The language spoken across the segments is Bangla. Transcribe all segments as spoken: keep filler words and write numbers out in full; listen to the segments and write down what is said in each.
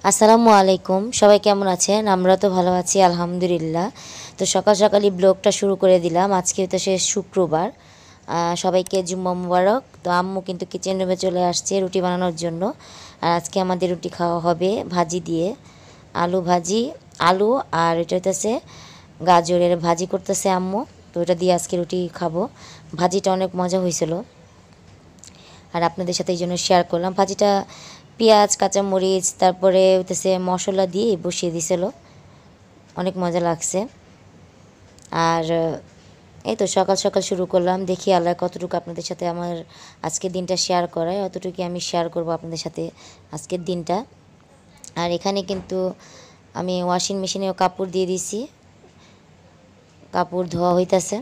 আসসালামু আলাইকুম, সবাই কেমন আছেন? আমরা তো ভালো আছি আলহামদুলিল্লাহ। তো সকাল সকালই ব্লগটা শুরু করে দিলাম। আজকে তো শেষ শুক্রবার, সবাইকে জুম্মা মুবারক। তো আম্মু কিন্তু কিচেন রুমে চলে আসছে রুটি বানানোর জন্য। আর আজকে আমাদের রুটি খাওয়া হবে ভাজি দিয়ে, আলু ভাজি, আলু আর এটা হইতেছে গাজরের ভাজি করতেছে আম্মু। তো এটা দিয়ে আজকে রুটি খাবো। ভাজিটা অনেক মজা হয়েছিল আর আপনাদের সাথে এই জন্য শেয়ার করলাম। ভাজিটা পেঁয়াজ, কাঁচামরিচ, তারপরে হইতেছে মশলা দিয়ে বসিয়ে দিছিল, অনেক মজা লাগছে। আর এই তো সকাল সকাল শুরু করলাম, দেখি আল্লাহ কতটুকু আপনাদের সাথে আমার আজকের দিনটা শেয়ার করায়, অতটুকু আমি শেয়ার করব আপনাদের সাথে আজকের দিনটা। আর এখানে কিন্তু আমি ওয়াশিং মেশিনেও কাপড় দিয়ে দিছি, কাপড় ধোয়া হইতাছে।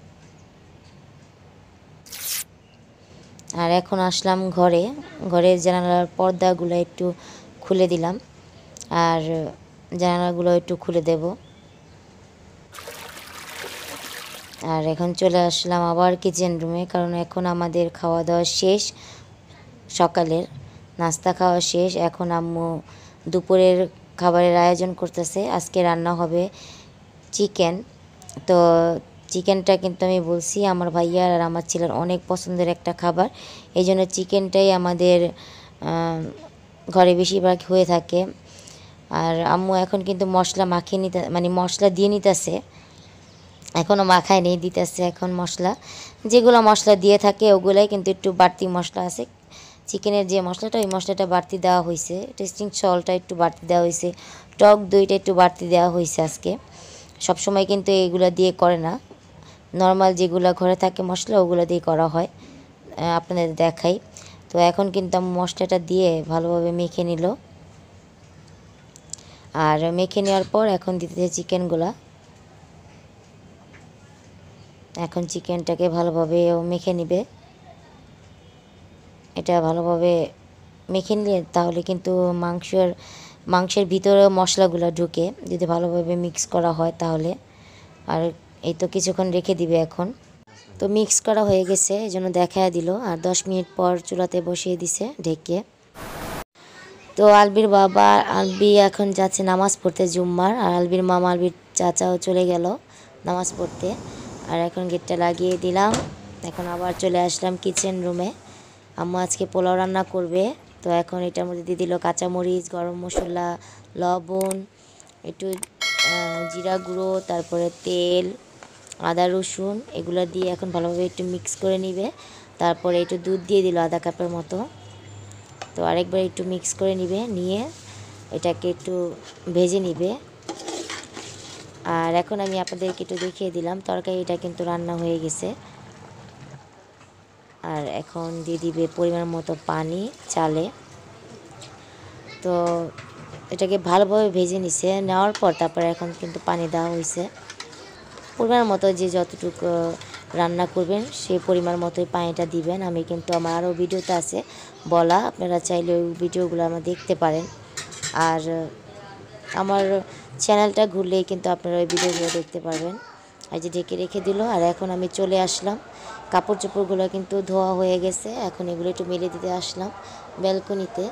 আর এখন আসলাম ঘরে, ঘরের জানালার পর্দাগুলো একটু খুলে দিলাম আর জানালাগুলো একটু খুলে দেব। আর এখন চলে আসলাম আবার কিচেন রুমে, কারণ এখন আমাদের খাওয়া দাওয়া শেষ, সকালের নাস্তা খাওয়া শেষ। এখন আম্মু দুপুরের খাবারের আয়োজন করতেছে। আজকে রান্না হবে চিকেন। তো চিকেনটা কিন্তু আমি বলছি আমার ভাইয়ার আর আমার ছেলের অনেক পছন্দের একটা খাবার, এই জন্য চিকেনটাই আমাদের ঘরে বেশিরভাগ হয়ে থাকে। আর আম্মু এখন কিন্তু মশলা মাখিয়ে নিতে, মানে মশলা দিয়ে নিতেছে, এখনও মাখায় নেই, দিতেছে এখন মশলা। যেগুলো মশলা দিয়ে থাকে ওগুলাই কিন্তু একটু বাড়তি মশলা আছে। চিকেনের যে মশলাটা, ওই মশলাটা বাড়তি দেওয়া হয়েছে, টেস্টিং সল্টটা একটু বাড়তি দেওয়া হয়েছে, টক দইটা একটু বাড়তি দেওয়া হয়েছে আজকে। সবসময় কিন্তু এগুলো দিয়ে করে না, নর্মাল যেগুলো ঘরে থাকে মশলা ওগুলো দিয়ে করা হয়, আপনাদের দেখাই। তো এখন কিন্তু আমি মশলাটা দিয়ে ভালোভাবে মেখে নিল। আর মেখে নেওয়ার পর এখন দিতেছে চিকেনগুলা। এখন চিকেনটাকে ভালোভাবে মেখে নিবে, এটা ভালোভাবে মেখে নিলে তাহলে কিন্তু মাংসের মাংসের ভিতরে মশলাগুলো ঢুকে, যদি ভালোভাবে মিক্স করা হয় তাহলে। আর এই তো কিছুক্ষণ রেখে দিবে এখন। তো মিক্স করা হয়ে গেছে, এই জন্য দেখা দিল। আর দশ মিনিট পর চুলাতে বসিয়ে দিছে ঢেকে। তো আলবির বাবা আলবি এখন যাচ্ছে নামাজ পড়তে জুম্মার, আর আলবির মামা আলবির চাচাও চলে গেল নামাজ পড়তে। আর এখন গেটটা লাগিয়ে দিলাম। এখন আবার চলে আসলাম কিচেন রুমে। আম্মু আজকে পোলাও রান্না করবে। তো এখন এটার মধ্যে দিয়ে দিল কাঁচামরিচ, গরম মশলা, লবণ, একটু জিরা গুঁড়ো, তারপরে তেল, আদা রসুন, এগুলো দিয়ে এখন ভালোভাবে একটু মিক্স করে নিবে। তারপরে একটু দুধ দিয়ে দিল আধা কাপের মতো। তো আরেকবার একটু মিক্স করে নিবে, নিয়ে এটাকে একটু ভেজে নিবে। আর এখন আমি আপনাদেরকে একটু দেখিয়ে দিলাম তরকারিটা কিন্তু রান্না হয়ে গেছে। আর এখন দিয়ে দিবে পরিমাণ মতো পানি চালে। তো এটাকে ভালোভাবে ভেজে নিছে, নেওয়ার পর তারপরে এখন কিন্তু পানি দেওয়া হয়েছে পরিমাণ মতো, যে যতটুকু রান্না করবেন সেই পরিমাণ মতোই পানিটা দিবেন। আমি কিন্তু আমার আরও ভিডিওতে আছে বলা, আপনারা চাইলে ওই ভিডিওগুলো আমার দেখতে পারেন। আর আমার চ্যানেলটা ঘুরলেই কিন্তু আপনারা ওই ভিডিওগুলো দেখতে পারবেন। এই যে ঢেকে রেখে দিল। আর এখন আমি চলে আসলাম, কাপড় চোপড়গুলো কিন্তু ধোয়া হয়ে গেছে, এখন এগুলো একটু মেলে দিতে আসলাম ব্যালকনিতে।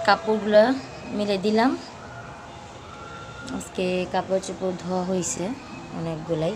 কাপড়গুলো মিলে দিলাম। আজকে কাপড় চোপড় ধোয়া হয়েছে অনেকগুলাই,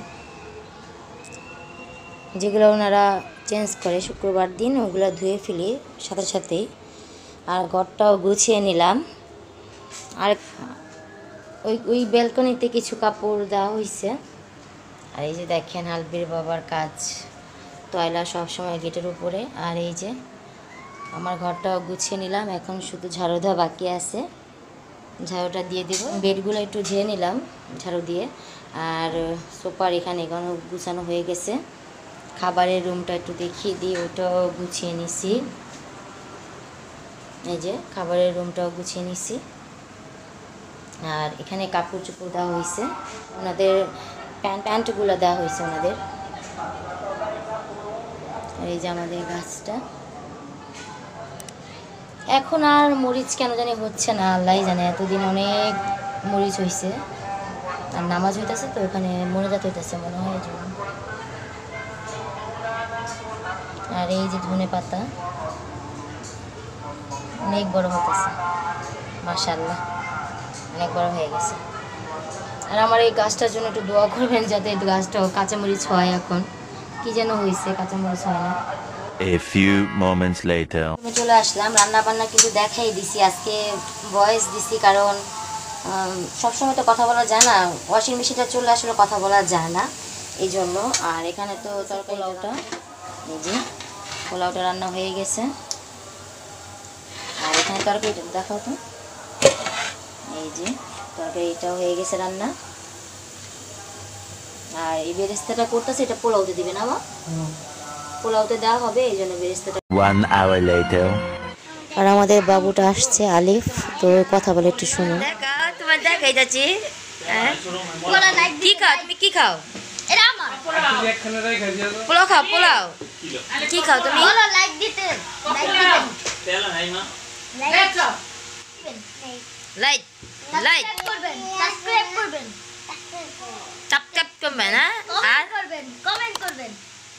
যেগুলো ওনারা চেঞ্জ করে শুক্রবার দিন ওগুলো ধুয়ে ফেলি সাথে সাথেই। আর ঘরটাও গুছিয়ে নিলাম। আর ওই ওই ব্যালকনিতে কিছু কাপড় দেওয়া হয়েছে। আর এই যে দেখেন আলবির বাবার কাজ, টয়লা সবসময় গেটের উপরে। আর এই যে আমার ঘরটাও গুছিয়ে নিলাম, এখন শুধু ঝাড়ু দেওয়া বাকি আছে, ঝাড়ুটা দিয়ে দেব। বেডগুলো একটু ঝেড়ে নিলাম ঝাড়ু দিয়ে। আর সোফার এখানে এখানে গুছানো হয়ে গেছে। খাবারের রুমটা একটু দেখিয়ে দিই, ওটাও গুছিয়ে নিছি। এই যে খাবারের রুমটাও গুছিয়ে নিছি। আর এখানে কাপড় চোপড় দেওয়া হয়েছে, ওনাদের প্যান্ট প্যান্টগুলো দেওয়া হয়েছে ওনাদের। আর এই যে আমাদের গাছটা। এখন আর মরিচ কেন জানি হচ্ছে না, আল্লাহ জানে। এতদিন অনেক মরিচ হয়েছে, আর নামাজ হইতেছে তো ওখানে মোনাজাত হইতেছে মনে হয় জন্য। আর এই যে ধনে পাতা অনেক বড় হতেছে, মাশাআল্লাহ অনেক বড় হয়ে গেছে। আর আমার এই গাছটার জন্য একটু দোয়া করবেন, যাতে এই গাছটা কাঁচামরিচ হয়। এখন কি যেন হয়েছে, কাঁচামরিচ হয় না। A few moments later. আমি চলে আসলাম, রান্না বান্না কিন্তু দেখাই দিছি, আজকে ভয়েস দিছি কারণ সবসময় তো কথা বলা যায় না, ওয়াশিং মেশিনটা চলে আসলে কথা বলা যায় না এই জন্য। আর এখানে তো তরকারিটা, এই যে পোলাওটা রান্না হয়ে গেছে। আর এখানে তরকারিটা দেখাও তো, এই যে তরকারিটাও হয়ে গেছে রান্না। আর এই বেরেস্তাটা করতেছে, এটা পোলাওতে দিবে না মা? পোলাওতে দেওয়া হবে, এই জন্য বেরেস্তাটা। One hour later. আর আমাদের বাবুটা আসছে আলিফ, তো কথা বলে একটু শুনো। দেখা তোমার দেখাই যাচ্ছি। কি খাও তুমি? কি খাও? পোলাও খাও? পোলাও কি খাও তুমি? লাইক দিতে লাইক লাইক করবেন, সাবস্ক্রাইব করবেন, চাপ চাপ করবেন, হ্যাঁ? আর করবেন, কমেন্ট করবেন।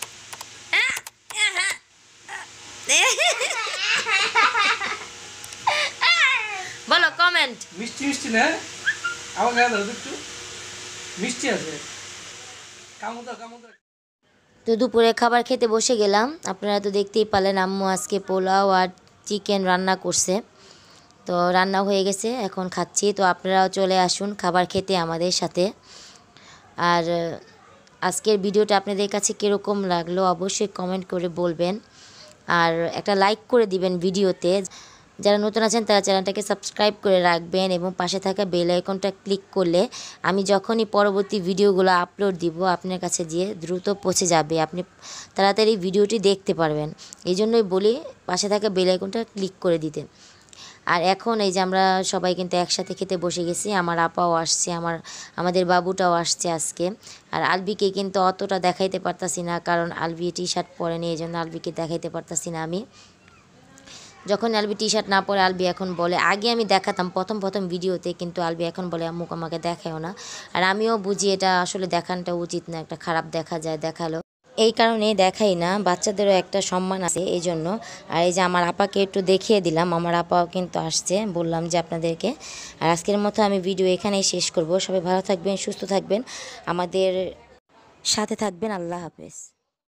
বলো কমেন্ট। মিষ্টি মিষ্টি না আমার গায়ে ধরো একটু মিষ্টি আছে। কামুদা কামুদা। তো দুপুরে খাবার খেতে বসে গেলাম। আপনারা তো দেখতেই পারলেন আম্মু আজকে পোলাও আর চিকেন রান্না করছে। তো রান্না হয়ে গেছে, এখন খাচ্ছি। তো আপনারাও চলে আসুন খাবার খেতে আমাদের সাথে। আর আজকের ভিডিওটা আপনাদের কাছে কীরকম লাগলো অবশ্যই কমেন্ট করে বলবেন। আর একটা লাইক করে দিবেন ভিডিওতে। যারা নতুন আছেন তারা চ্যানেলটাকে সাবস্ক্রাইব করে রাখবেন এবং পাশে থাকা বেল আইকনটা ক্লিক করলে আমি যখনই পরবর্তী ভিডিওগুলো আপলোড দিব আপনার কাছে গিয়ে দ্রুত পৌঁছে যাবে, আপনি তাড়াতাড়ি ভিডিওটি দেখতে পারবেন। এই জন্যই বলি পাশে থাকা বেল আইকনটা ক্লিক করে দিতে। আর এখন এই যে আমরা সবাই কিন্তু একসাথে খেতে বসে গেছি। আমার আপাও আসছে, আমার আমাদের বাবুটাও আসছে আজকে। আর আলবিকে কিন্তু অতটা দেখাইতে পারতাছি না, কারণ আলবি টি শার্ট পরেনি, এই জন্য আলবিকে দেখাইতে পারতাছি না আমি। যখন আলবি টি শার্ট না পরে আলবি এখন বলে, আগে আমি দেখাতাম প্রথম প্রথম ভিডিওতে, কিন্তু আলবি এখন বলে আম্মু আমাকে দেখায়ও না। আর আমিও বুঝি এটা আসলে দেখানোটা উচিত না, একটা খারাপ দেখা যায় দেখালো, এই কারণে দেখাই না। বাচ্চাদেরও একটা সম্মান আছে এই জন্য। আর এই যে আমার আপাকে একটু দেখিয়ে দিলাম, আমার আপাও কিন্তু আসছে, বললাম যে আপনাদেরকে। আর আজকের মতো আমি ভিডিও এখানেই শেষ করব। সবাই ভালো থাকবেন, সুস্থ থাকবেন, আমাদের সাথে থাকবেন। আল্লাহ হাফেজ।